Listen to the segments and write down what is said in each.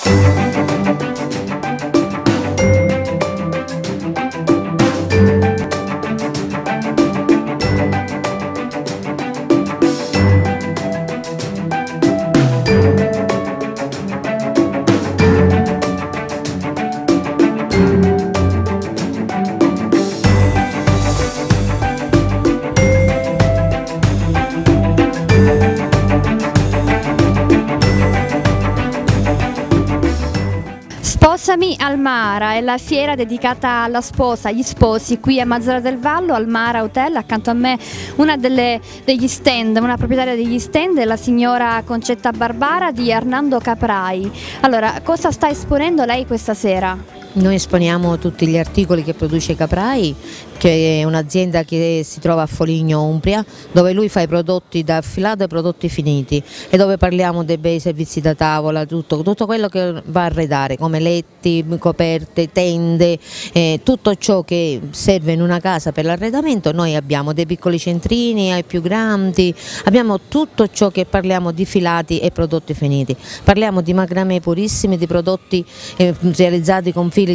Sposami al Mara è la fiera dedicata alla sposa, agli sposi qui a Mazara del Vallo al Mara Hotel. Accanto a me una degli stand, una proprietaria degli stand è la signora Concetta Barbara di Arnando Caprai. Allora, cosa sta esponendo lei questa sera? Noi esponiamo tutti gli articoli che produce Caprai, che è un'azienda che si trova a Foligno, Umbria, dove lui fa i prodotti da affilato ai prodotti finiti e dove parliamo dei bei servizi da tavola, tutto quello che va a arredare, come letti, coperte, tende, tutto ciò che serve in una casa per l'arredamento. Noi abbiamo dei piccoli centrini ai più grandi, abbiamo tutto ciò che parliamo di filati e prodotti finiti. Parliamo di macramè purissimi, di prodotti realizzati con fili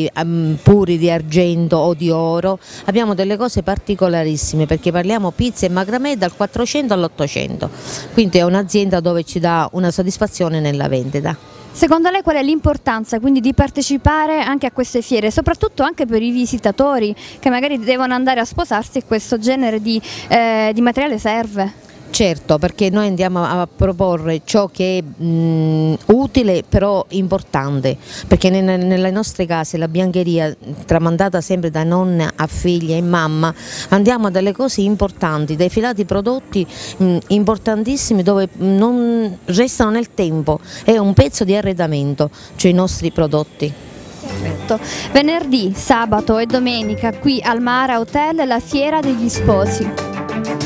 puri di argento o di oro. Abbiamo delle cose particolarissime perché parliamo pizza e macramè dal 400 all'800, quindi è un'azienda dove ci dà una soddisfazione nella vendita. Secondo lei qual è l'importanza quindi di partecipare anche a queste fiere, soprattutto anche per i visitatori che magari devono andare a sposarsi e questo genere di materiale serve? Certo, perché noi andiamo a proporre ciò che è utile però importante, perché nelle nostre case la biancheria tramandata sempre da nonna a figlia e mamma, andiamo a delle cose importanti, dei filati prodotti importantissimi dove non restano nel tempo, è un pezzo di arredamento, cioè i nostri prodotti. Perfetto. Venerdì, sabato e domenica qui al Mara Hotel la fiera degli sposi.